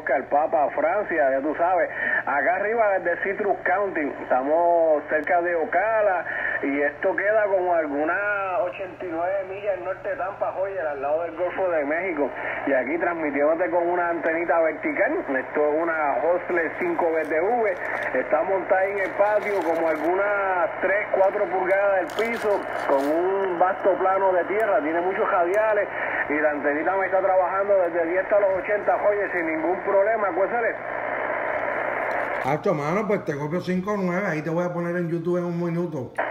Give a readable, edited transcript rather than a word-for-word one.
Oscar, Papa, Francia, ya tú sabes. Acá arriba desde Citrus County, estamos cerca de Ocala y esto queda como algunas 89 millas al norte de Tampa, Joyer, al lado del Golfo de México. Y aquí transmitiéndote con una antenita vertical. Esto es una Hostler 5BTV. Está montada en el patio como algunas 3, 4 pulgadas del piso, con un vasto plano de tierra. Tiene muchos radiales y la antenita me está trabajando desde 10 hasta los 80, Joyer, sin ningún problema. ¿Cuál es? Hacho, mano, pues te copio 5.9, ahí te voy a poner en YouTube en un minuto.